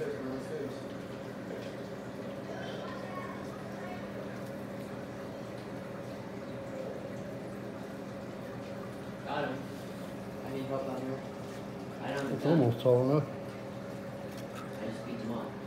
Got him. I need help out here. I don't. It's almost tall enough. I just beat him up.